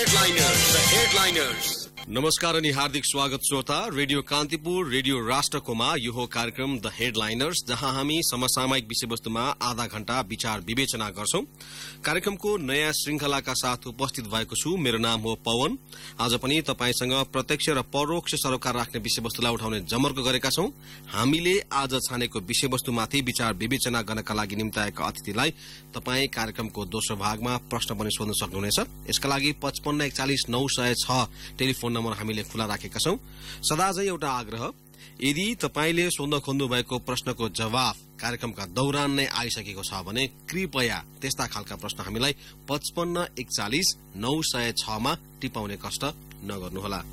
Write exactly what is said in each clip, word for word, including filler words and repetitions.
headliners, the headliners. नमस्कार अनि हार्दिक स्वागत श्रोता रेडियो कान्तिपुर रेडियो राष्ट्रकोमा यो हो कार्यक्रम द हेडलाइनर्स जहाँ हामी समसामयिक विषयवस्तुमा आधा घण्टा विचार विवेचना गर्छौं। कार्यक्रमको नयाँ श्रृंखलाका साथ उपस्थित भएको छु। मेरो नाम हो पवन। आज पनि तपाईसँग प्रत्यक्ष र परोक्ष सरोकार राख्ने विषयवस्तुलाई उठाउने जमर्को गरेका छौं। हामीले आज छानेको विषयवस्तुमाथि विचार विवेचना गर्नका लागि निम्ति आएका अतिथिलाई तपाई कार्यक्रमको दोस्रो भागमा प्रश्न पनि सोध्न सक्नुहुनेछ। यसका लागि पचपन्न एकचालिस नौ सय छ टेलिफोन नम्बर हामीले खुला राखेका छौं। सदाझै एउटा आग्रह, यदि तपाईले सोध्न खोज्नु भएको प्रश्नको जवाफ कार्यक्रमका दौरान नै आइसकेको छ भने कृपया त्यस्ता खालका प्रश्न हामीलाई पचपन्न एकचालिस नौ सय छ मा टिपाउने कष्ट नगर्नुहोला।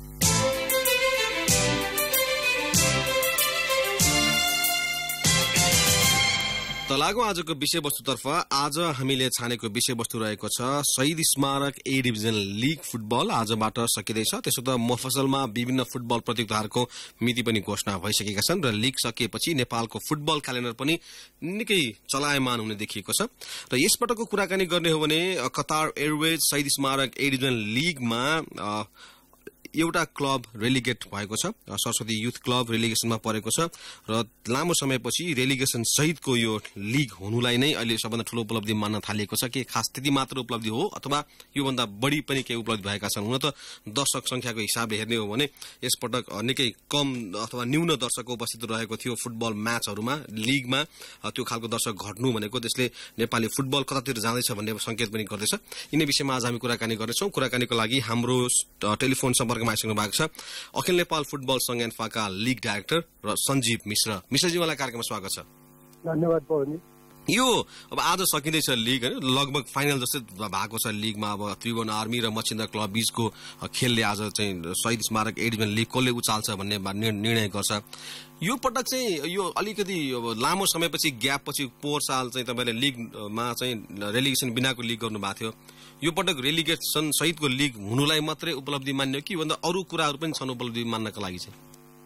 तलागो आजको विषयवस्तुतर्फ आज हामीले छानेको विषयवस्तु रहेको छ Shahid Smarak A division league football आजबाट सकिँदैछ। त्यसो त मफसलमा विभिन्न फुटबल प्रतियोगिताहरूको मिति पनि घोषणा भइसकेका छन् र लीग सकिएपछि नेपालको फुटबल क्यालेन्डर पनि निकै चलायमान हुने देखिएको छ। र यसपटकको कुराकानी गर्ने हो भने कतार एयरवेज शहीद स्मारक ए डिभिजन लीगमा एउटा क्लब रेलिगेट भएको छ। सरस्वती युथ क्लब रेलिगेसनमा परेको छ र लामो समयपछि रेलिगेसन सहितको यो लीग हुनुलाई नै अहिले सबभन्दा ठूलो उपलब्धि मान्न थालिएको छ। के खास त्यति मात्र उपलब्धि हो अथवा योभन्दा बढी पनि केही उपलब्धि भएका छन्? हुन त दर्शक संख्याको हिसाबले हेर्ने हो भने यसपटक निकै कम अथवा न्यून दर्शक उपस्थित रहेको थियो फुटबल म्याचहरूमा। लीगमा त्यो खालको दर्शक घट्नु भनेको त्यसले नेपाली फुटबल कतातिर जाँदैछ भन्ने संकेत पनि गर्दैछ। यिनै विषयमा आज हामी कुराकानी गर्नेछौं। कुराकानीको लागि हाम्रो टेलिफोन सम्पर्क आइसक्नु भएको छ अखिल नेपाल फुटबल संघ एन्फाका लीग डाइरेक्टर र सञ्जीव मिश्र। मिश्रजीलाई कार्यक्रममा स्वागत छ। धन्यवाद पवनजी। यो अब आज सकिँदैछ लीग हैन, लगभग फाइनल जस्तै भएको छ लीगमा। अब त्रिभुवन आर्मी र मच्छिन्द्र क्लब बीचको खेलले आज चाहिँ शहीद स्मारक ए डिभिजन लीग कसले उचाल्छ भन्ने निर्णय गर्छ। यो पटक चाहिँ यो अलिकति लामो समयपछि ग्याप पछि पोहोर साल चाहिँ तपाईले लीगमा चाहिँ रेलिगेसन बिनाको लीग गर्नु भएको थियो। यो पटक रेलिगेसन सहितको लीग हुनुलाई मात्रै उपलब्धि मान्यो कि भन्दा अरू कुराहरू पनि छन् उपलब्धि मान्नका लागि चाहिँ?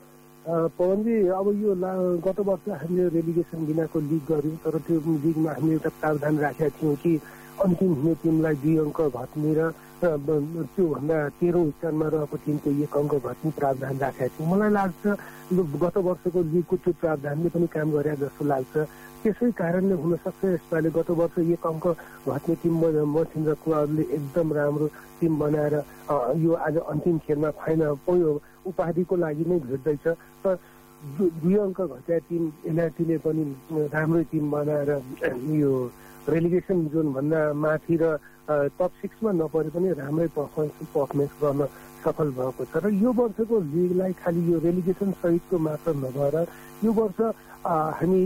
पवनजी, अब यो गत वर्ष हामीले रेलिगेसन बिनाको लीग गर्यौं, तर त्यो लीगमा हामीले एउटा प्रावधान राखेका थियौं कि अन्तिम हुने टिमलाई दुई अङ्क घट्ने र त्योभन्दा तेह्रौं स्थानमा रहेको टिमको एक अङ्क घट्ने प्रावधान राखेका थियौं। मलाई लाग्छ गत वर्षको लीगको त्यो प्रावधानले पनि काम गरे जस्तो लाग्छ। त्यसै कारणले हुन सक्छ यसपालि गत वर्ष एक अङ्क घट्ने टिम मच्छिन्द्र क्लबले एकदम राम्रो टिम बनाएर यो आज अन्तिम खेलमा फाइनल उपाधिको लागि नै भिड्दैछ। तर दुई अङ्क घट्या टिम एनआरटीले पनि राम्रै टिम बनाएर यो रेलिगेसन जोन भन्दा माथि र टप सिक्समा नपरे पनि राम्रै पर्फर्मेन्स पर्फर्मेन्स गर्न सफल भएको छ। र यो वर्षको लिगलाई खालि यो रेलिगेसन सहितको मात्र नभएर यो वर्ष हामी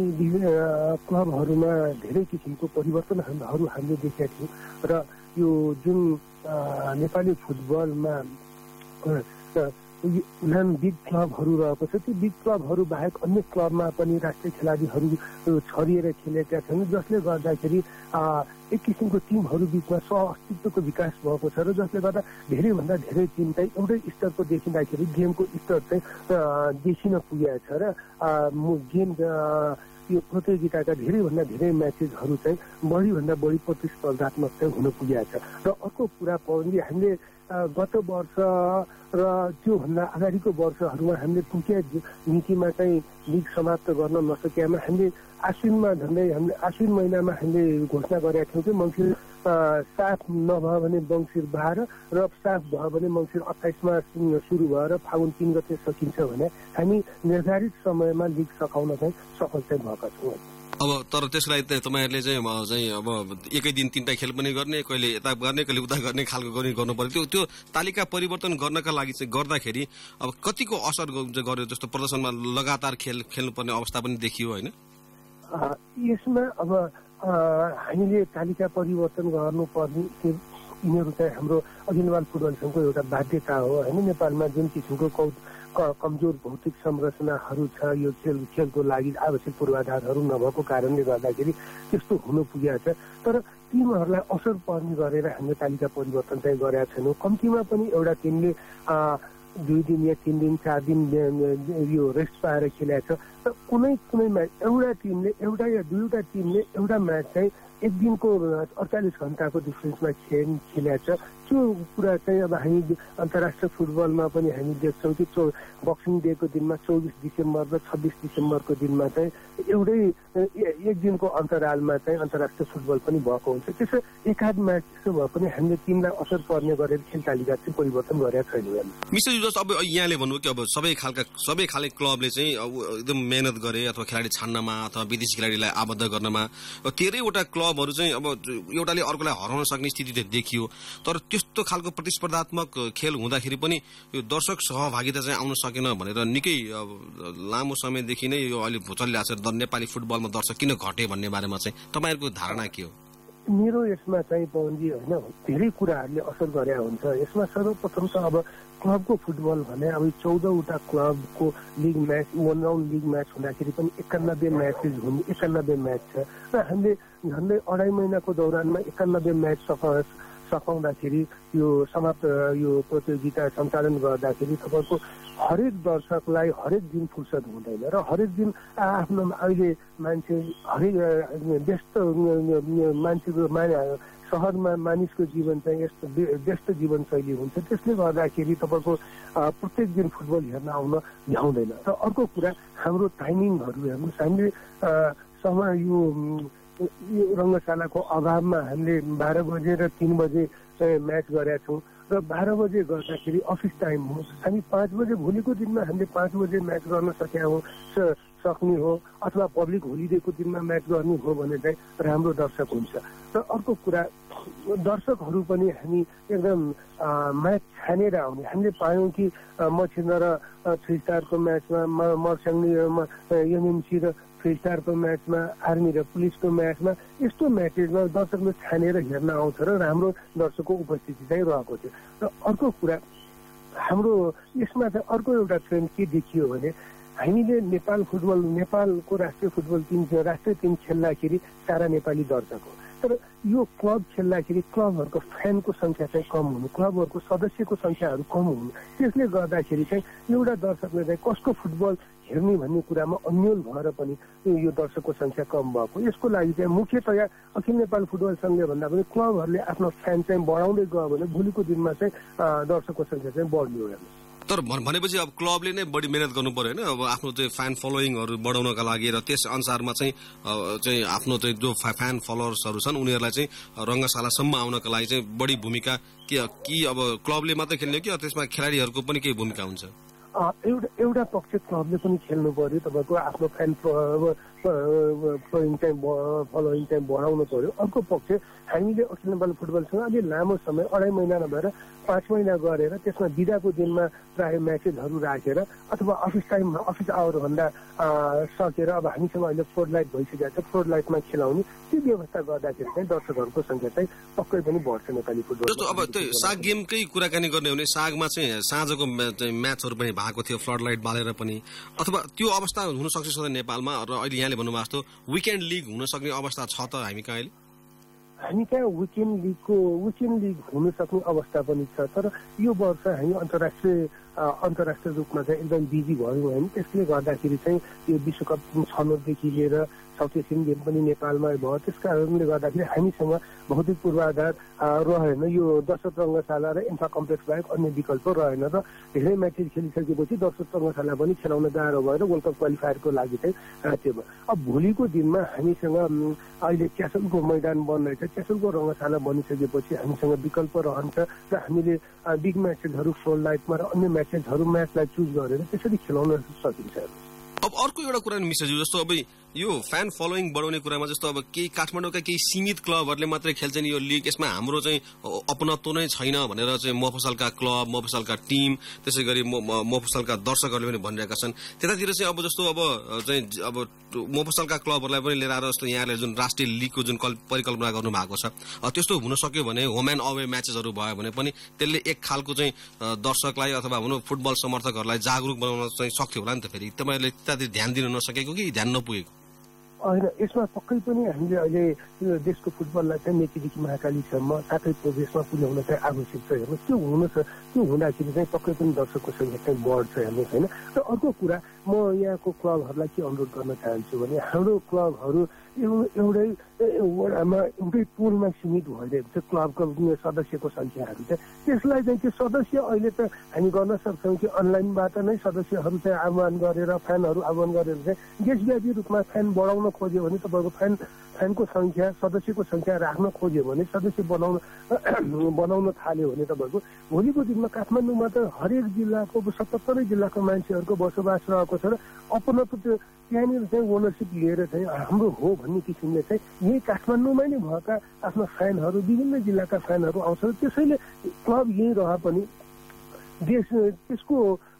क्लबहरूमा धेरै किसिमको परिवर्तनहरू हामीले देखेका थियौँ र यो जुन नेपाली फुटबलमा नाम बिग क्लबहरू रहेको छ त्यो बिग क्लबहरू बाहेक अन्य क्लबमा पनि राष्ट्रिय खेलाडीहरू छरिएर खेलेका छन्, जसले गर्दाखेरि एक किसिमको टिमहरू बिचमा सह-अस्तित्वको विकास भएको छ र जसले गर्दा धेरैभन्दा धेरै टिम चाहिँ एउटै स्तरको देखिँदाखेरि गेमको स्तर चाहिँ देखिन पुगेको छ र गेम यो प्रतियोगिताका धेरैभन्दा धेरै म्याचेसहरू चाहिँ बढीभन्दा बढी प्रतिस्पर्धात्मक चाहिँ हुन पुगेको छ। र अर्को कुरा पवनजी, हामीले गत वर्ष र त्योभन्दा अगाडिको वर्षहरूमा हामीले पुगेका नीतिमा चाहिँ लिग समाप्त गर्न नसकेमा हामीले आश्विनमा झन्डै हामीले आश्विन महिनामा हामीले घोषणा गरेका थियौँ कि मङ्सिर सात नभयो भने मङ्सिर बाह्र र सात भयो भने मङ्सिर अट्ठाइसमा सुरु भएर फागुन तीन गते सकिन्छ भने हामी निर्धारित समयमा लिग सकाउन चाहिँ सफल चाहिँ भएका छौँ। अब तर त्यसलाई तपाईँहरूले चाहिँ चाहिँ अब एकै दिन तीनटा खेल पनि गर्ने, कहिले यता गर्ने कहिले उता गर्ने खालको गर्ने गर्नु पर्यो। त्यो त्यो तालिका परिवर्तन गर्नका लागि चाहिँ गर्दाखेरि अब कतिको असर गर्यो? जस्तो प्रदर्शनमा लगातार खेल खेल्नुपर्ने अवस्था पनि देखियो होइन? यसमा अब हामीले तालिका परिवर्तन गर्नुपर्ने यिनीहरू चाहिँ हाम्रो अखिल नेपाल फुटबल सङ्घको एउटा बाध्यता हो होइन। नेपालमा जुन किसिमको कमजोर भौतिक संरचनाहरू छ, यो खेल खेलको लागि आवश्यक पूर्वाधारहरू नभएको कारणले गर्दाखेरि त्यस्तो हुन पुगेको छ। तर टिमहरूलाई असर पर्ने गरेर हामीले तालिका परिवर्तन चाहिँ गरेका छैनौँ। कम्तीमा पनि एउटा टिमले दुई दिन या तीन दिन चार दिन यो रेस्ट पाएर खेलेको छ। तर कुनै कुनै म्याच एउटा टिमले एउटा या दुईवटा टिमले एउटा म्याच चाहिँ एक दिनको अडचालिस घन्टाको डिफ्रेन्समा खेल खेलेको छ। त्यो कुरा चाहिँ अब हामी अन्तर्राष्ट्रिय फुटबलमा पनि हामी देख्छौँ कि चौ बक्सिङ डेको दिनमा चौबिस डिसेम्बर र छब्बिस डिसेम्बरको दिनमा चाहिँ एउटै एक दिनको अन्तरालमा चाहिँ अन्तर्राष्ट्रिय फुटबल पनि भएको हुन्छ। त्यसो एकाध म्याच त्यसो भए पनि हामीले टिमलाई असर पर्ने गरेर खेल तालिका चाहिँ परिवर्तन गरेका छैनौँ। मिस्टर जुजस, अब यहाँले भन्नुभयो कि अब सबै खालका सबै खाले क्लबले चाहिँ एकदम मेहनत गरे अथवा खेलाडी छान्नमा अथवा विदेशी खेलाडीलाई आबद्ध गर्नमा तेह्रैवटा क्लबहरू चाहिँ अब एउटाले अर्कोलाई हराउन सक्ने स्थिति देखियो। तर त्यस्तो खालको प्रतिस्पर्धात्मक खेल हुँदाखेरि पनि यो दर्शक सहभागिता चाहिँ आउन सकेन भनेर निकै लामो समयदेखि नै यो अहिले चलिरहेको छ नेपाली फुटबलमा दर्शक किन घटे भन्ने बारेमा चाहिँ तपाईँहरूको धारणा के हो? मेरो यसमा चाहिँ पवनजी होइन धेरै कुराहरूले असर गरे हुन्छ। यसमा सर्वप्रथम त अब क्लबको फुटबल भने अब चौधवटा क्लबको league match one round league match हुँदाखेरि पनि एकानब्बे म्याचेस हुने एकानब्बे म्याच छ र हामीले झन्डै अढाई महिनाको दौरानमा एकानब्बे म्याच सफा सकाउँदाखेरि यो समाप्त यो प्रतियोगिता सञ्चालन गर्दाखेरि तपाईँको हरेक दर्शकलाई हरेक दिन फुर्सद हुँदैन र हरेक दिन आफ्नो अहिले मान्छे हरेक व्यस्त मान्छेको मा सहरमा मानिसको जीवन चाहिँ यस्तो व्यस्त जीवनशैली हुन्छ। त्यसले गर्दाखेरि तपाईँको प्रत्येक दिन फुटबल हेर्न आउन भ्याउँदैन। र अर्को कुरा हाम्रो टाइमिङहरू हेर्नुहोस्, हामीले समय यो रङ्गशालाको अभावमा हामीले बाह्र बजे र तिन बजे म्याच गरेका छौँ र बाह्र बजे गर्दाखेरि अफिस टाइम हो। हामी पाँच बजे भोलिको दिनमा हामीले पाँच बजे म्याच गर्न सके हो सक्ने हो अथवा पब्लिक होलिडेको दिनमा म्याच गर्ने हो भने चाहिँ राम्रो दर्शक हुन्छ। र अर्को कुरा दर्शकहरू पनि हामी एकदम म्याच छानेर आउने हामीले पायौँ कि मछिना र थ्री स्टारको म्याचमा मर्स्याङ एमएमसी र थ्री स्टारको म्याचमा आर्मी र पुलिसको म्याचमा यस्तो म्याचेसमा दर्शकले छानेर हेर्न आउँछ र राम्रो दर्शकको उपस्थिति चाहिँ रहेको थियो। र अर्को कुरा हाम्रो यसमा चाहिँ अर्को एउटा ट्रेन्ड के देखियो भने हामीले नेपाल फुटबल नेपालको राष्ट्रिय फुटबल टिम राष्ट्रिय टिम खेल्दाखेरि सारा नेपाली दर्शक हो। तर यो क्लब खेल्दाखेरि क्लबहरूको फ्यानको सङ्ख्या चाहिँ कम हुनु, क्लबहरूको सदस्यको सङ्ख्याहरू कम हुनु, त्यसले गर्दाखेरि चाहिँ एउटा दर्शकले चाहिँ कसको फुटबल हेर्ने भन्ने कुरामा अन्यल भएर पनि यो दर्शकको सङ्ख्या कम भएको। यसको लागि चाहिँ मुख्यतया अखिल नेपाल फुटबल सङ्घले भन्दा पनि क्लबहरूले आफ्नो फ्यान चाहिँ बढाउँदै गयो भने भोलिको दिनमा चाहिँ दर्शकको सङ्ख्या चाहिँ बढ्ने हो। तर भनेपछि अब क्लबले नै बढी मेहनत गर्नु पर्यो होइन, अब आफ्नो चाहिँ फ्यान फलोइङहरू बढाउनका लागि र त्यस अनुसारमा चाहिँ चाहिँ आफ्नो चाहिँ जो फ्यान फलोवर्सहरू छन् उनीहरूलाई चाहिँ रङ्गशालासम्म आउनका लागि चाहिँ बढी भूमिका के कि अब क्लबले मात्रै खेल्ने कि त्यसमा खेलाडीहरूको पनि केही भूमिका हुन्छ? एउटा एउटा पक्ष क्लबले पनि खेल्नु पर्यो, तपाईँको आफ्नो फ्यान फलोइङ चाहिँ फलोइङ चाहिँ बढाउनु पर्यो। अर्को पक्ष हामीले अखिल नेपाल फुटबलसँग अलि लामो समय अढाई महिना नभएर पाँच महिना गरेर त्यसमा बिदाको दिनमा प्रायः म्याचेसहरू राखेर अथवा अफिस टाइममा अफिस आवरभन्दा सकेर अब हामीसँग अहिले फ्लोड लाइट भइसकेको छ फ्लोड लाइटमा खेलाउने त्यो व्यवस्था गर्दाखेरि चाहिँ दर्शकहरूको सङ्ख्या चाहिँ पक्कै पनि बढ्छ नेपाली फुटबल। जस्तो अब त्यो साग गेमकै कुराकानी गर्ने हो भने सागमा चाहिँ साँझको म्याचहरू पनि भएको थियो फ्लड लाइट बालेर पनि, अथवा त्यो अवस्था हुन सक्छ सधैँ नेपालमा र अहिले यहाँले भन्नुभएको जस्तो विकेन्ड लिग हुन सक्ने अवस्था छ त हामी कहाँ अहिले? हामी कहाँ विकेन्ड लिगको विकेन्ड लिग हुन सक्ने अवस्था पनि छ। तर यो वर्ष हामी अन्तर्राष्ट्रिय अन्तर्राष्ट्रिय रूपमा चाहिँ एकदम बिजी भयौँ होइन, त्यसले गर्दाखेरि चाहिँ यो विश्वकप छनौटदेखि लिएर साउथ एसियन गेम पनि नेपालमा भयो। त्यस कारणले गर्दाखेरि हामीसँग भौतिक पूर्वाधार रहेन, यो दर्शक रङ्गशाला र इन्फ्रा कम्प्लेक्स बाहेक अन्य विकल्प रहेन र धेरै म्याचेस खेलिसकेपछि दर्शक रङ्गशाला पनि खेलाउन गाह्रो भएर वर्ल्ड कप क्वालिफायरको लागि चाहिँ त्यो भयो। अब भोलिको दिनमा हामीसँग अहिले क्यासलको मैदान बन्दैछ, क्यासलको रङ्गशाला बनिसकेपछि हामीसँग विकल्प रहन्छ र हामीले बिग म्याचेसहरू फ्लोड लाइटमा र अन्य म्याचेसहरू म्याचलाई चुज गरेर त्यसरी खेलाउन सकिन्छ। अब अर्को एउटा कुरा मिसेज जस्तो अब यो फ्यान फलोइङ बढाउने कुरामा जस्तो अब केही काठमाडौँका केही सीमित क्लबहरूले मात्रै खेल्छन् यो लिग, यसमा हाम्रो चाहिँ अपनत्व नै छैन भनेर चाहिँ मफसलका क्लब मफसलका टिम त्यसै गरी मफसलका दर्शकहरूले पनि भनिरहेका छन्। त्यतातिर चाहिँ अब जस्तो अब चाहिँ अब मफसलका क्लबहरूलाई पनि लिएर आएर जस्तो यहाँले जुन राष्ट्रिय लिगको जुन परिकल्पना गर्नु भएको छ त्यस्तो हुन सक्यो भने होम एन्ड अवे म्याचेसहरू भयो भने पनि त्यसले एक खालको चाहिँ दर्शकलाई अथवा भनौँ फुटबल समर्थकहरूलाई जागरुक बनाउन चाहिँ सक्थ्यो होला नि त। फेरि तपाईँहरूले त्यतातिर ध्यान दिन नसकेको कि ध्यान नपुगेको? होइन, यसमा पक्कै पनि हामीले अहिले यो देशको फुटबललाई चाहिँ मेचीदेखि महाकालीसम्म साथै प्रदेशमा पुर्याउन चाहिँ आवश्यक छ। हेर्नुहोस् त्यो हुनु छ, त्यो हुँदाखेरि चाहिँ पक्कै पनि दर्शकको सङ्ख्या चाहिँ बढ्छ हेर्नुहोस् होइन। र अर्को कुरा म यहाँको क्लबहरूलाई के अनुरोध गर्न चाहन्छु भने हाम्रो क्लबहरू एउटै वडामा एउटै टोलमा सीमित भइरहेको छ क्लबको सदस्यको सङ्ख्याहरू चाहिँ। त्यसलाई चाहिँ त्यो सदस्य अहिले त हामी गर्न सक्छौँ कि अनलाइनबाट नै सदस्यहरू चाहिँ आह्वान गरेर फ्यानहरू आह्वान गरेर चाहिँ देशव्यापी रूपमा फ्यान बढाउन खोज्यो भने तपाईँको फ्यान फ्यानको सङ्ख्या सदस्यको सङ्ख्या राख्न खोज्यो भने सदस्य बनाउन बनाउन थाल्यो भने तपाईँको भोलिको दिनमा काठमाडौँमा त हरेक जिल्लाको सतहत्तरै जिल्लाको मान्छेहरूको बसोबास रहेको छ र अपनत्व त्यो त्यहाँनिर चाहिँ ओनरसिप लिएर चाहिँ हाम्रो हो भन्ने किसिमले चाहिँ यही काठमाडौँमै नै भएका आफ्ना फ्यानहरू विभिन्न जिल्लाका फ्यानहरू आउँछ। त्यसैले क्लब यहीँ रह पनि देश त्यसको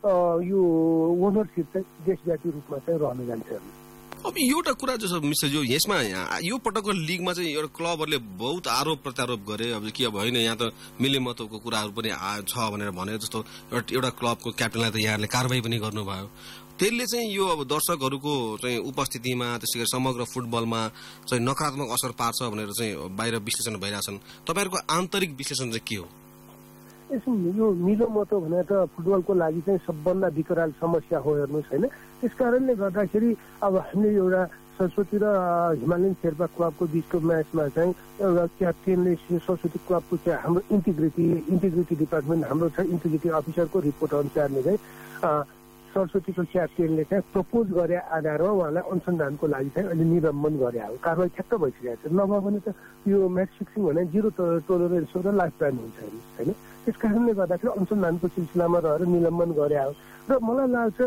यो ओनरसिप चाहिँ देशव्यापी रूपमा चाहिँ रहन जान्छ। अब एउटा कुरा जो छ मिस्टर जो यसमा यो पटकको लिगमा चाहिँ एउटा क्लबहरूले बहुत आरोप प्रत्यारोप गरे। अब के अब होइन यहाँ त मिलेमतोको कुराहरू पनि छ भनेर भने जस्तो एउटा क्लबको क्याप्टनलाई त यहाँहरूले कारवाही पनि गर्नुभयो। त्यसले चाहिँ यो अब दर्शकहरूको चाहिँ उपस्थितिमा त्यसै गरी समग्र फुटबलमा चाहिँ नकारात्मक असर पार्छ भनेर चाहिँ बाहिर विश्लेषण भइरहेछन्। तपाईँहरूको आन्तरिक विश्लेषण चाहिँ के हो? यसो यो मिलोमतो भने त फुटबलको लागि चाहिँ सबभन्दा विकराल समस्या हो हेर्नुहोस् होइन। त्यस कारणले गर्दाखेरि अब हामीले एउटा सरस्वती र हिमालयन शेर्पा क्लबको बिचको म्याचमा चाहिँ एउटा क्याप्टेनले सरस्वती क्लबको चाहिँ हाम्रो इन्टिग्रिटी इन्टिग्रिटी डिपार्टमेन्ट हाम्रो छ इन्टिग्रिटी अफिसरको रिपोर्ट अनुसारले चाहिँ सरस्वतीको क्याप्टेनले चाहिँ प्रपोज गरे आधारमा उहाँलाई अनुसन्धानको लागि चाहिँ अहिले निलम्बन गरे हो। कारवाही ठ्याक्क भइसकेको छ। नभए भने त यो म्याच फिक्सिङ भने जिरो टोलरेन्स र लाइफ ब्यान हुन्छ होइन। त्यस कारणले गर्दाखेरि अनुसन्धानको सिलसिलामा रहेर निलम्बन गरे हो। र मलाई लाग्छ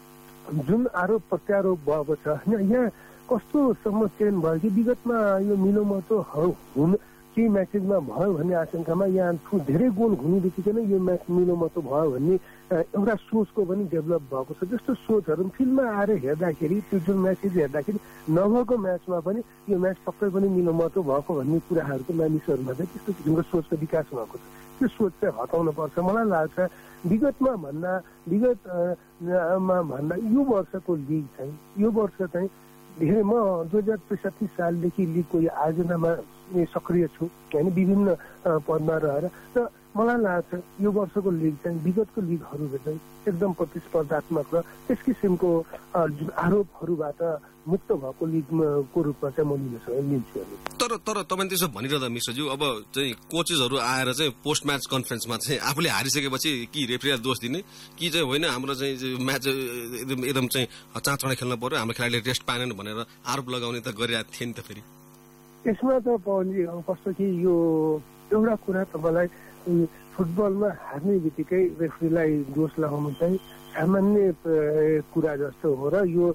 जुन आरोप प्रत्यारोप भएको छ यहाँ कस्तोसम्म चेन भयो कि विगतमा यो मिलोमतो हुन केही म्याचेसमा भयो भन्ने आशंकामा यहाँ धेरै गोल हुने बित्तिकै यो म्याच मिलोमतो भयो भन्ने एउटा सोचको पनि डेभलप भएको छ। जस्तो सोचहरू फिल्डमा आएर हेर्दाखेरि त्यो जुन म्याचेस हेर्दाखेरि नभएको म्याचमा पनि यो म्याच पक्कै पनि मिलोमतो भएको भन्ने कुराहरूको मानिसहरूमा चाहिँ त्यस्तो किसिमको सोचको विकास भएको छ। त्यो सोच चाहिँ हटाउनु पर्छ। मलाई लाग्छ विगतमा भन्दा विगतमा भन्दा यो वर्षको लिग चाहिँ यो वर्ष चाहिँ धेरै म दुई हजार त्रिसठी सालदेखि लिगको यो आयोजनामा सक्रिय छु होइन विभिन्न पदमा रहेर। र मलाई लाग्छ यो वर्षको लिग चाहिँ विगतको लिगहरू चाहिँ एकदम प्रतिस्पर्धात्मक र त्यस किसिमको आरोपहरूबाट मुक्त भएको लिगको रूपमा चाहिँ म लिन्छु। तर तर तपाईँ त्यसो भनिरहँदा मिश्रज्यू अब चाहिँ कोचेसहरू आएर चाहिँ पोस्ट म्याच कन्फरेन्समा चाहिँ आफूले हारिसकेपछि कि रेफ्रीलाई दोष दिने कि चाहिँ होइन हाम्रो चाहिँ म्याच एकदम एकदम चाहिँ चाँचडा खेल्न पर्यो हाम्रो खेलाडीले रेस्ट पाएनन् भनेर आरोप लगाउने त गरिरहेको थिए नि त। फेरि यसमा त पवनजी कस्तो कि यो एउटा कुरा तपाईँलाई फुटबलमा हार्ने बित्तिकै रेफ्रीलाई दोष लगाउनु चाहिँ सामान्य कुरा जस्तो हो र यो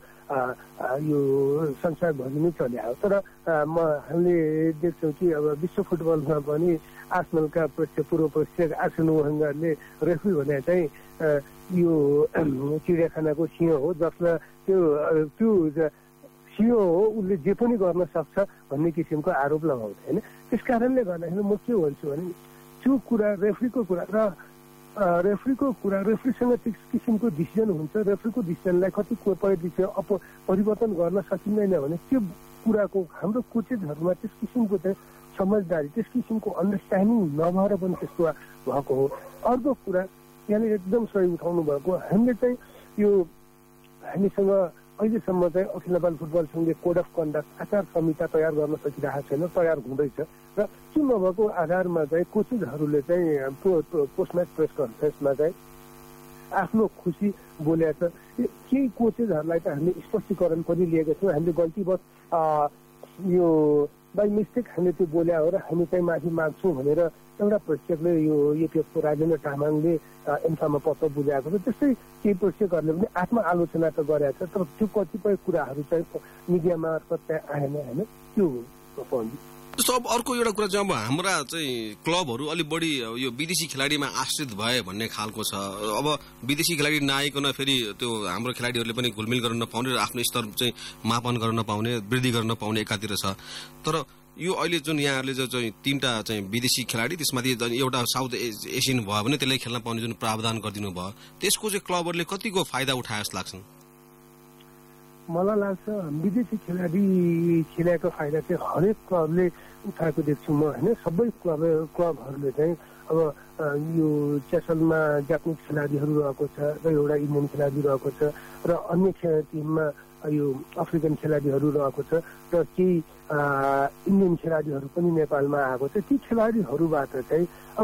यो संसारभरि नै चल्या हो। तर म हामीले देख्छौँ कि अब विश्व फुटबलमा पनि आर्सेनलका प्रेक्षक पूर्व प्रेक्षक आर्सेन वेंगरले रेफ्री भने चाहिँ यो चिडियाखानाको सिंह हो जसलाई त्यो त्यो सिंह हो उसले जे पनि गर्न सक्छ भन्ने किसिमको आरोप लगाउँछ होइन। त्यस कारणले गर्दाखेरि म के भन्छु भने त्यो कुरा रेफ्रीको कुरा र रेफ्रीको कुरा रेफ्रीसँग त्यस किसिमको डिसिजन हुन्छ। रेफ्रीको डिसिजनलाई कति परिदृश्य अप परिवर्तन गर्न सकिँदैन भने त्यो कुराको हाम्रो कोचेसहरूमा त्यस किसिमको चाहिँ समझदारी त्यस किसिमको अन्डरस्ट्यान्डिङ नभएर पनि त्यस्तो भएको हो। अर्को कुरा यहाँले एकदम सही उठाउनु भएको हामीले चाहिँ यो हामीसँग अहिलेसम्म चाहिँ अखिल नेपाल फुटबल सङ्घले कोड अफ कन्डक्ट आचार संहिता तयार गर्न सकिरहेको छैन, तयार हुँदैछ र त्यो नभएको आधारमा चाहिँ कोचेसहरूले चाहिँ पोस्ट म्याच प्रेस कन्फरेन्समा चाहिँ आफ्नो खुसी बोलेको छ। केही कोचेसहरूलाई त हामीले स्पष्टीकरण पनि लिएका छौँ। हामीले गल्तीवश यो बाई मिस्टेक हामीले त्यो बोल्या हो र हामी चाहिँ माफी माग्छौँ भनेर एउटा प्रेक्षकले यो एपिएफको राजेन्द्र तामाङले एम्फामा पत्र बुझाएको छ। त्यस्तै केही प्रेक्षकहरूले पनि आत्मआलोचना त गरेका छ तर त्यो कतिपय कुराहरू चाहिँ मिडिया मार्फत चाहिँ आएन होइन। त्यो जस्तो अब अर्को एउटा कुरा चाहिँ अब हाम्रा चाहिँ क्लबहरू अलिक बढी यो विदेशी खेलाडीमा आश्रित भए भन्ने खालको छ। अब विदेशी खेलाडी नआइकन फेरि त्यो हाम्रो खेलाडीहरूले पनि घुलमिल गर्न नपाउने र आफ्नो स्तर चाहिँ मापन गर्न नपाउने वृद्धि गर्न नपाउने एकातिर छ। तर यो अहिले जुन यहाँहरूले जो चाहिँ तीनटा चाहिँ विदेशी खेलाडी त्यसमाथि एउटा साउथ एसियन भयो भने त्यसलाई खेल्न पाउने जुन प्रावधान गरिदिनु भयो त्यसको चाहिँ क्लबहरूले कतिको फाइदा उठाए जस्तो लाग्छ? मलाई लाग्छ विदेशी खेलाडी खेलेको फाइदा चाहिँ हरेक क्लबले उठाएको देख्छु म होइन। सबै क्लब क्लबहरूले चाहिँ अब यो च्यासलमा जापानिज खेलाडीहरू रहेको छ र एउटा इन्डियन खेलाडी रहेको छ र अन्य टिममा यो अफ्रिकन खेलाडीहरू रहेको छ र केही इन्डियन खेलाडीहरू पनि नेपालमा आएको छ। ती खेलाडीहरूबाट चाहिँ अब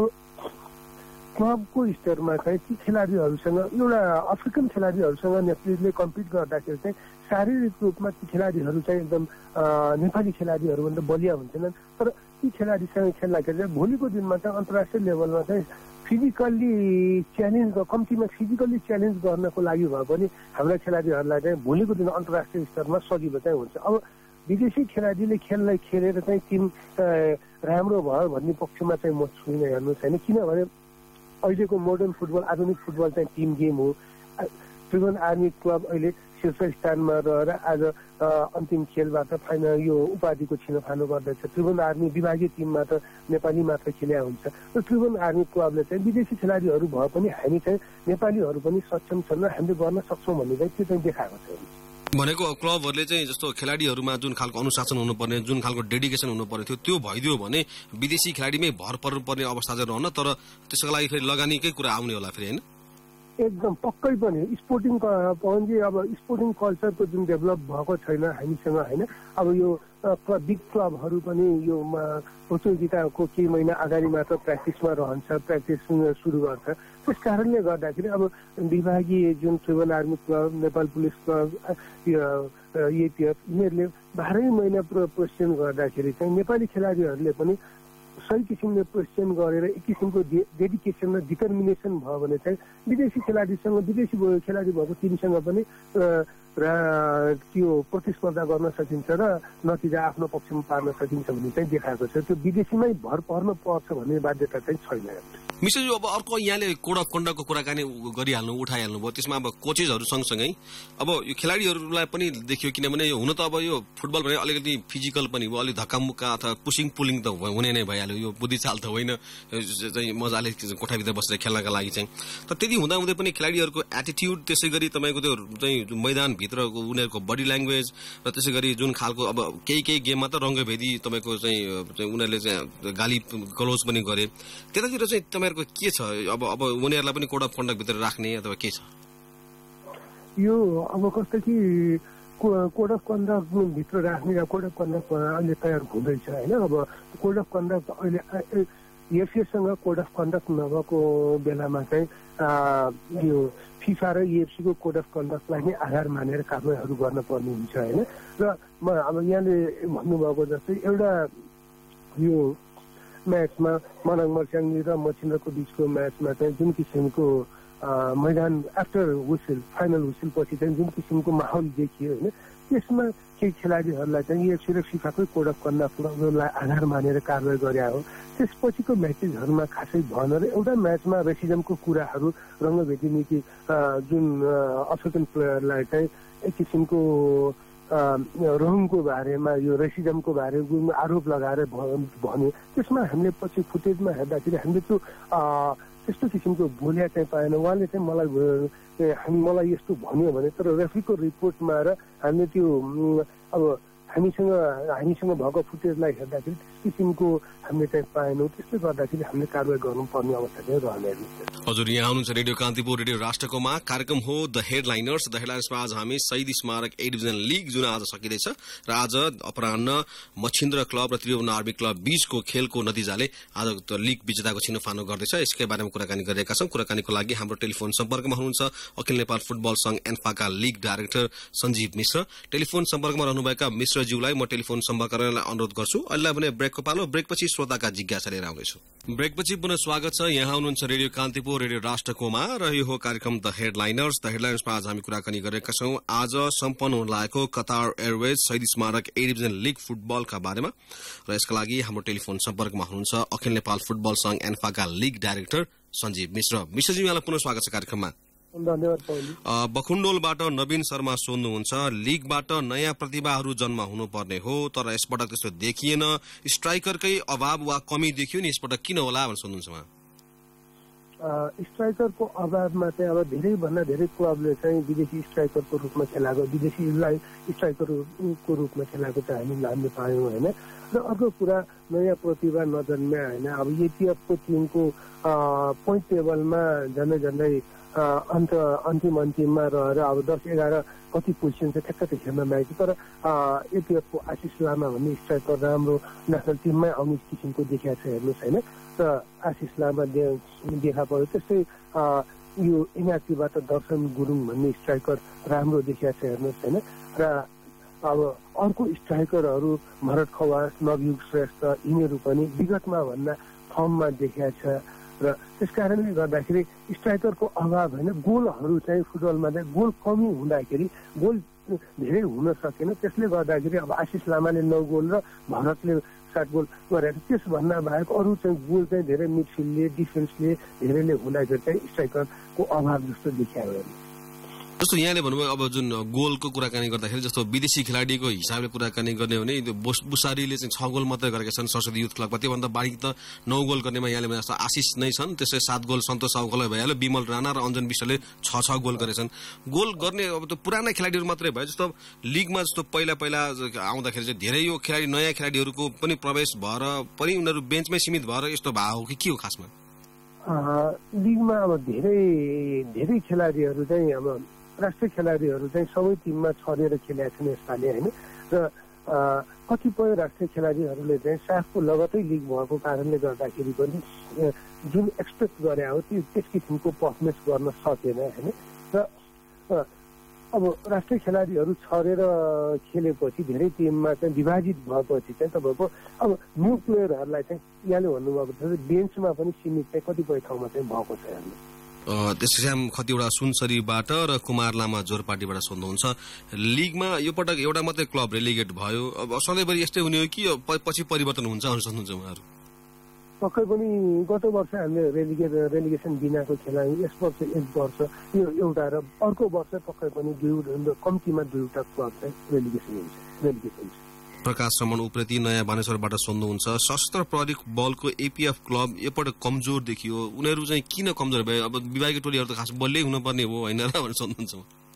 क्लबको स्तरमा चाहिँ ती खेलाडीहरूसँग एउटा अफ्रिकन खेलाडीहरूसँग नेपालीले कम्पिट गर्दाखेरि चाहिँ शारीरिक रूपमा ती खेलाडीहरू चाहिँ एकदम नेपाली खेलाडीहरूभन्दा बलिया हुन्छन्। तर ती खेलाडीसँग खेल्दाखेरि चाहिँ भोलिको दिनमा चाहिँ अन्तर्राष्ट्रिय लेभलमा चाहिँ फिजिकल्ली च्यालेन्ज कम्तीमा फिजिकल्ली च्यालेन्ज गर्नको लागि भए पनि हाम्रा खेलाडीहरूलाई चाहिँ भोलिको दिन अन्तर्राष्ट्रिय स्तरमा सजिलो चाहिँ हुन्छ। अब विदेशी खेलाडीले खेललाई खेलेर चाहिँ टिम राम्रो भयो भन्ने पक्षमा चाहिँ म छुइनँ हेर्नुहोस् होइन। किनभने अहिलेको मोडर्न फुटबल आधुनिक फुटबल चाहिँ टिम गेम हो। त्रिभुवन आर्मी क्लब अहिले शीर्ष स्थानमा रहेर आज अन्तिम खेलबाट फाइनल यो उपाधिको छिनोफानो गर्दैछ। त्रिभुवन आर्मी विभागीय टिममा त नेपाली मात्र खेल्या हुन्छ र त्रिभुवन आर्मी क्लबले चाहिँ विदेशी खेलाडीहरू भए पनि हामी चाहिँ नेपालीहरू पनि सक्षम छन् र हामीले गर्न सक्छौँ भन्ने चाहिँ त्यो चाहिँ देखाएको छ। भनेको क्लबहरूले चाहिँ जस्तो खेलाडीहरूमा जुन खालको अनुशासन हुनुपर्ने जुन खालको डेडिकेसन हुनुपर्ने थियो त्यो भइदियो भने विदेशी खेलाडीमै भर पर्नुपर्ने अवस्था चाहिँ रहन, तर त्यसको लागि फेरि लगानीकै कुरा आउने होला फेरि होइन। एकदम पक्कै पनि स्पोर्टिङ पवनजी अब स्पोर्टिङ कल्चरको जुन डेभलप भएको छैन हामीसँग होइन। अब यो बिग क्लबहरू पनि यो प्रतियोगिताको केही महिना अगाडि मात्र प्र्याक्टिसमा रहन्छ, प्र्याक्टिस सुरु गर्छ। त्यस कारणले गर्दाखेरि अब विभागीय जुन Tribhuvan army club, Nepal police club, APF यिनीहरूले बाह्रै महिना प्रशिक्षण गर्दाखेरि चाहिँ नेपाली खेलाडीहरूले पनि सही किसिमले प्रशिक्षण गरेर एक किसिमको डेडिकेसन र डिटर्मिनेसन भयो भने चाहिँ विदेशी खेलाडीसँग विदेशी खेलाडी भएको टिमसँग पनि र त्यो प्रतिस्पर्धा गर्न सकिन्छ र नतिजा आफ्नो पक्षमा पार्न सकिन्छ भन्ने चाहिँ देखाएको छ। त्यो विदेशीमै भर पर्न पर्छ भन्ने बाध्यता चाहिँ छैन। मिसेस अब अर्को यहाँले कोड अफ कन्डक्टको कुराकानी गरिहाल्नु उठाइहाल्नु भयो, त्यसमा अब कोचेसहरू सँगसँगै अब यो खेलाडीहरूलाई पनि देखियो। किनभने हुन त अब यो फुटबल भने अलिकति फिजिकल पनि हो, अलिक धक्कामुक्का अथवा पुसिङ पुलिङ त हुने नै भइहाल्यो, यो बुद्धिचाल त होइन चाहिँ मजाले कोठाभित्र बसेर खेल्नका लागि चाहिँ। तर त्यति हुँदाहुँदै पनि खेलाडीहरूको एटिट्युड, त्यसै गरी तपाईँको त्यो चाहिँ मैदानभित्रको उनीहरूको बडी ल्याङ्ग्वेज र त्यसै गरी जुन खालको अब केही केही गेममा त रङ्गभेदी तपाईँको चाहिँ उनीहरूले चाहिँ गाली गलोज पनि गरे, त्यतातिर चाहिँ तपाईँहरूको के छ? अब अब उनीहरूलाई पनि कोड अफ कन्डक्टभित्र राख्ने अथवा के छ? यो अब कस्तो कि कोड अफ कन्डक्ट भित्र राख्ने र कोड अफ कन्डक्ट अहिले तयार हुँदैछ होइन। अब कोड अफ कन्डक्ट अहिले एफसीसँग कोड अफ कन्डक्ट नभएको बेलामा चाहिँ यो फिफा र इएफसीको कोड अफ कन्डक्टलाई नै आधार मानेर कारवाहीहरू गर्न पर्ने हुन्छ होइन। र म अब यहाँले भन्नुभएको जस्तै एउटा यो म्याचमा मनाङ मर्स्याङ्गी र मछिन्द्रको बिचको म्याचमा चाहिँ जुन किसिमको मैदान आफ्टर विसल फाइनल विसल पछि चाहिँ जुन किसिमको माहौल देखियो होइन, त्यसमा केही खेलाडीहरूलाई चाहिँ इएफसी र फिफाकै कोड अफ कन्डक्टलाई आधार मानेर कारवाही गरे हो। त्यसपछिको म्याचेसहरूमा खासै भन र एउटा म्याचमा रेसिजमको कुराहरू रङ्गभेदी नीति जुन अफ्रिकन प्लेयरलाई चाहिँ एक किसिमको रङको बारेमा यो रेसिजमको बारेमा आरोप लगाएर भन्यो, त्यसमा हामीले पछि फुटेजमा हेर्दाखेरि हामीले त्यो त्यस्तो किसिमको बोल्या चाहिँ पाएन। उहाँले चाहिँ मलाई हामी मलाई यस्तो भन्यो भने तर रेफ्रीको रिपोर्टमा र हामीले त्यो अब हामीसँग हामीसँग भएको फुटेजलाई हेर्दाखेरि त्यस किसिमको हामीले चाहिँ पाएनौँ। त्यसले गर्दाखेरि हामीले कारवाही गर्नुपर्ने अवस्था चाहिँ रहने। हजुर, यहाँ हुनुहुन्छ रेडियो कान्तिपुर रेडियो राष्ट्रकोमा, कार्यक्रम हो द हेडलाइनर्स। द हेडलाइनर्समा आज हामी शहीद स्मारक ए डिभिजन लिग जुन आज सकिँदैछ र आज अपराह्न मछिन्द्र क्लब र त्रिभुवन आर्मी क्लब बीचको खेलको नतिजाले आज लिग विजेताको छिनोफानो गर्दैछ। यसकै बारेमा कुराकानी गरिरहेका छौँ। कुराकानीको लागि हाम्रो टेलिफोन सम्पर्कमा हुनुहुन्छ अखिल नेपाल फुटबल संघ एन्फाका league director Sanjeev Mishra. Telephone सम्पर्कमा रहनुभएका मिश्रज्यूलाई म टेलिफोन सम्पर्क गर्नलाई अनुरोध गर्छु। अहिले भने ब्रेकको पालो, ब्रेकपछि श्रोताका जिज्ञासा लिएर आउँदैछु। ब्रेकपछि पुनः स्वागत छ। यहाँ हुनुहुन्छ रेडियो कान्तिपुर रेडियो राष्ट्रकोमा र यो हो कार्यक्रम द हेडलाइनर्स। द हेडलाइनर्समा आज हामी कुराकानी गरिरहेका छौँ आज सम्पन्न हुन लागेको कतार एयरवेज शहीद स्मारक ए डिभिजन लिग फुटबलका बारेमा र यसका लागि हाम्रो टेलिफोन सम्पर्कमा हुनुहुन्छ अखिल नेपाल फुटबल संघ एन्फाका लिग डाइरेक्टर सञ्जीव मिश्र। मिश्रजी, यहाँलाई पुनः स्वागत छ कार्यक्रममा। बखुण्डोलबाट नवीन शर्मा सोध्नुहुन्छ, लिगबाट नयाँ प्रतिभाहरू जन्म हुनुपर्ने हो तर यसपटक त्यस्तो देखिएन, स्ट्राइकरकै अभाव वा कमी देखियो नि, यसपटक किन होला भनेर सोध्नुहुन्छ उहाँ। स्ट्राइकरको अभावमा चाहिँ अब धेरैभन्दा धेरै क्लबले चाहिँ विदेशी स्ट्राइकरको रूपमा खेलाएको विदेशीलाई स्ट्राइकरको रूपमा खेलाएको चाहिँ हामी हामीले पायौँ होइन। र अर्को कुरा नयाँ प्रतिभा नजन्म्या होइन। अब एटिएफको टिमको पोइन्ट टेबलमा झन्डै झन्डै अन्त अन्तिम अन्तिममा रहेर अब दस एघार कति पोजिसन चाहिँ ठ्याक्क त हेर्न नआएको, तर एटिएफको आशिष लामा भन्ने स्ट्राइकर राम्रो नेसनल टिममै आउने किसिमको देखाएको छ हेर्नुहोस् होइन। र आशिष लामा देखा पर्यो। त्यस्तै यो एनआरटीबाट दर्शन गुरुङ भन्ने स्ट्राइकर राम्रो देखिएको छ हेर्नुहोस् होइन। र अब अर्को स्ट्राइकरहरू भरत खवास नवयुग श्रेष्ठ यिनीहरू पनि विगतमा भन्दा फर्ममा देखिएको छ। र त्यस कारणले गर्दाखेरि स्ट्राइकरको अभाव होइन, गोलहरू चाहिँ फुटबलमा चाहिँ गोल कमी हुँदाखेरि गोल धेरै हुन सकेन। त्यसले गर्दाखेरि अब आशिष लामाले नौ गोल र भरतले सात गोल गरेर त्यसभन्दा बाहेक अरू चाहिँ गोल चाहिँ धेरै मिडफिल्डले डिफेन्सले धेरैले हुँदाखेरि चाहिँ स्ट्राइकरको अभाव जस्तो देखियो। जस्तो यहाँले भन्नुभयो अब जुन गोलको कुराकानी गर्दाखेरि जस्तो विदेशी खेलाडीको हिसाबले कुराकानी गर्ने हो भने बुसारीले चाहिँ छ गोल मात्रै गरेका छन् सरस्वती युथ क्लबमा, त्योभन्दा बाढी त नौ गोल गर्नेमा यहाँले भने जस्तो आशिष नै छन्, त्यसै सात गोल सन्तोष साउकलै भइहाल्यो, विमल राणा र अञ्जन विष्टले छ छ गोल गरेछन्। गोल गर्ने अब त पुराना खेलाडीहरू मात्रै भयो, जस्तो लिगमा जस्तो पहिला पहिला आउँदाखेरि चाहिँ धेरै यो खेलाडी नयाँ खेलाडीहरूको पनि प्रवेश भएर पनि उनीहरू बेन्चमै सीमित भएर यस्तो भयो कि के हो खासमा? लिगमा अब धेरै धेरै खेलाडीहरू चाहिँ अब राष्ट्रिय खेलाडीहरू चाहिँ सबै टिममा छरेर खेलेका छन् यसपालि होइन। र कतिपय राष्ट्रिय खेलाडीहरूले चाहिँ साफको लगतै लिग भएको कारणले गर्दाखेरि पनि जुन एक्सपेक्ट गरे हो त्यो त्यस किसिमको पर्फर्मेन्स गर्न सकेन होइन। र अब राष्ट्रिय खेलाडीहरू छरेर खेलेपछि धेरै टिममा चाहिँ विभाजित भएपछि चाहिँ तपाईँको अब न्यू प्लेयरहरूलाई चाहिँ यहाँले भन्नुभएको छ बेन्चमा पनि सीमित चाहिँ कतिपय ठाउँमा चाहिँ भएको छ हेर्नु। त्यसैश्याम खतिवडा सुनसरीबाट र कुमार लामा जोरपाटीबाट सोध्नुहुन्छ, लिगमा यो पटक एउटा मात्रै क्लब रेलिगेट भयो, अब सधैँभरि यस्तै हुने हो कि पछि परिवर्तन हुन्छ भनेर सोध्नुहुन्छ उहाँहरू? पक्कै पनि गत वर्ष हामीले रेलिगेट रेलिगेसन बिनाको खेलायौँ, यस वर्ष एक वर्ष यो एउटा र अर्को वर्ष पक्कै पनि दुई कम्तीमा दुईवटा क्लब चाहिँ रेलिगेसन हुन्छ रेलिगेसन हुन्छ। प्रकाश रमण उप्रेती नयाँ बानेश्वरबाट सोध्नुहुन्छ, सशस्त्र प्रहरी बलको एपीएफ क्लब एकपल्ट कमजोर देखियो, उनीहरू चाहिँ किन कमजोर भयो? अब विभागीय टोलीहरू त खास बलियै हुनुपर्ने हो होइन र भनेर सोध्नुहुन्छ?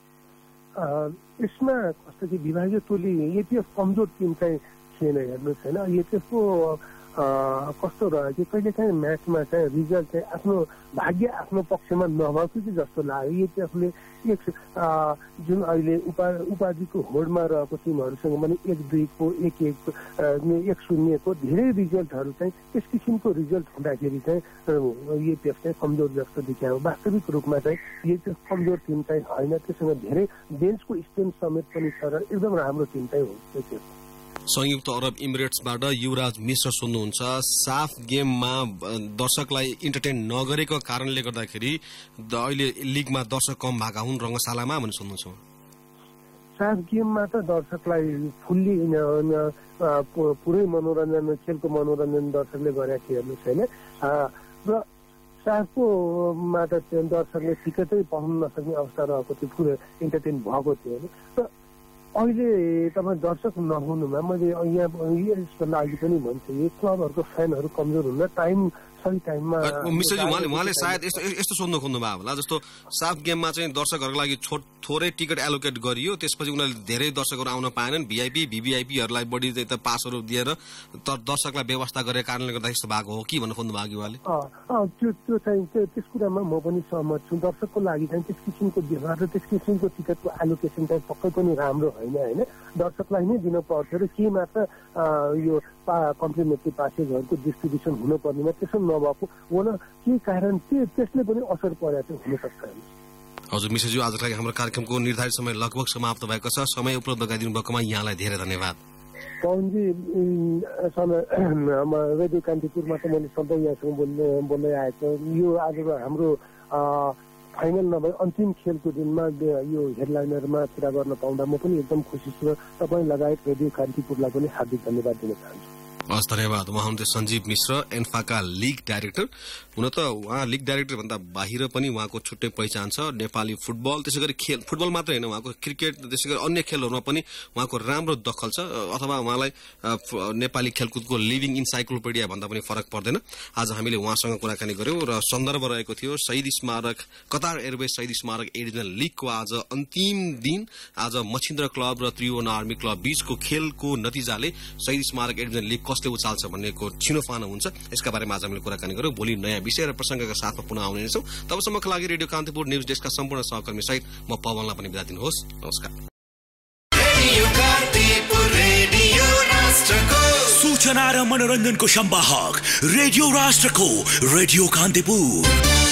यसमा कस्तो कि विभागीय टोली एपीएफ कमजोर टिम चाहिँ थिएन हेर्नुहोस् होइन। एपीएफको कस्तो रह्यो कि कहिले काहीँ म्याचमा चाहिँ रिजल्ट चाहिँ आफ्नो भाग्य आफ्नो पक्षमा नभएको कि जस्तो लाग्यो। एपीएफले एक जुन अहिले उपा उपाधिको होडमा रहेको टिमहरूसँग पनि एक दुईको एक एक एक शून्यको धेरै रिजल्टहरू चाहिँ त्यस किसिमको रिजल्ट हुँदाखेरि चाहिँ एपीएफ चाहिँ कमजोर जस्तो देखियो। वास्तविक रूपमा चाहिँ एपीएफ कमजोर टिम चाहिँ होइन, त्योसँग धेरै बेन्चको स्ट्रेन्थ समेत पनि छ र एकदम राम्रो टिम चाहिँ हो एपीएफ। संयुक्त अरब इमिरेट्सबाट युवराज मिश्र सोध्नुहुन्छ, साफ गेममा दर्शकलाई इन्टरटेन नगरेको कारणले गर्दाखेरि अहिले लिगमा दर्शक कम भएका हुन् रङ्गशालामा भनेर सोध्नुहुन्छ? साफ गेममा त दर्शकलाई फुल्ली पुरै मनोरञ्जन खेलको मनोरञ्जन दर्शकले गरेका थियो हेर्नुहोस् होइन। र साफकोमा त दर्शकले टिकटै पाउन नसक्ने अवस्था रहेको थियो, पुरै इन्टरटेन भएको थियो होइन। र अहिले तपाईँ दर्शक नहुनुमा मैले यहाँ यसको लागि पनि भन्छु यो क्लबहरूको फ्यानहरू कमजोर हुन टाइम सही टाइममा मिश्रजी उहाँले उहाँले सायद यस्तो यस्तो सोध्नु खोज्नु भयो होला, जस्तो साफ गेममा चाहिँ दर्शकहरूको लागि थोरै टिकट एलोकेट गरियो, त्यसपछि उनीहरूले धेरै दर्शकहरू आउन पाएनन्, भिआइपी भिभिआइपीहरूलाई बढी चाहिँ पासहरू दिएर दर्शकलाई व्यवस्था गरेको कारणले गर्दा यस्तो भएको हो कि भन्नु खोज्नु भयो उहाँले? त्यो त्यो चाहिँ त्यस कुरामा म पनि सहमत छु। दर्शकको लागि चाहिँ त्यस किसिमको व्यवहार र त्यस किसिमको टिकटको एलोकेसन चाहिँ पक्कै पनि राम्रो होइन होइन। दर्शकलाई नै दिन पर्थ्यो र के मात्र यो कम्प्लिमेन्ट्री पासेजहरूको डिस्ट्रिब्युसन हुनुपर्नेमा त्यसो नभएको हो न, के कारण त्यसले पनि असर परेको चाहिँ हुनसक्छ। हजुर मिश्रज्यू, आजको लागि हाम्रो कार्यक्रमको निर्धारित समय लगभग समाप्त भएको छ, समय उपलब्ध गराइदिनु भएकोमा यहाँलाई धेरै धन्यवाद। पवनजी, रेडियो कान्तिपुरमा त मैले सधैँ यहाँसँग बोल्दै बोल्दै आएको, यो आजको हाम्रो फाइनल नभए अन्तिम खेलको दिनमा यो हेडलाइनरमा कुरा गर्न पाउँदा म पनि एकदम खुसी छु र तपाईँ लगायत रेडियो कान्तिपुरलाई पनि हार्दिक धन्यवाद दिन चाहन्छु। हस् धन्यवाद। उहाँ हुनुहुन्थ्यो सञ्जीव मिश्र, एन्फाका लिग डाइरेक्टर। हुन त उहाँ लिग डाइरेक्टर भन्दा बाहिर पनि उहाँको छुट्टै पहिचान छ। नेपाली फुटबल, त्यसै गरी खेल फुटबल मात्रै होइन, उहाँको क्रिकेट, त्यसै गरी अन्य खेलहरूमा पनि उहाँको राम्रो दखल छ, अथवा उहाँलाई नेपाली खेलकुदको लिभिङ इन्साइक्लोपिडिया भन्दा पनि फरक पर्दैन। आज हामीले उहाँसँग कुराकानी गर्यौं र सन्दर्भ रहेको थियो शहीद स्मारक, कतार एयरवेज शहीद स्मारक ए डिभिजन लिगको आज अन्तिम दिन। आज मछिन्द्र क्लब र त्रिभुवन आर्मी क्लब बीचको खेलको नतिजाले शहीद स्मारक ए डिभिजन लिग कसले उचाल्छ भन्नेको छिनोफानो हुन्छ। यसका बारेमा आज हामीले कुराकानी गर्यौं। भोलि नयाँ विषय र प्रसंगका साथमा पुनः आउने छौं। तबसम्मका लागि रेडियो कान्तिपुर न्यूज डेस्कका सम्पूर्ण सहकर्मी सहित म पवनलाई पनि बिदा दिनुहोस्। नमस्कार। सूचना र मनोरञ्जनको संवाहक रेडियो राष्ट्रको रेडियो कान्तिपुर।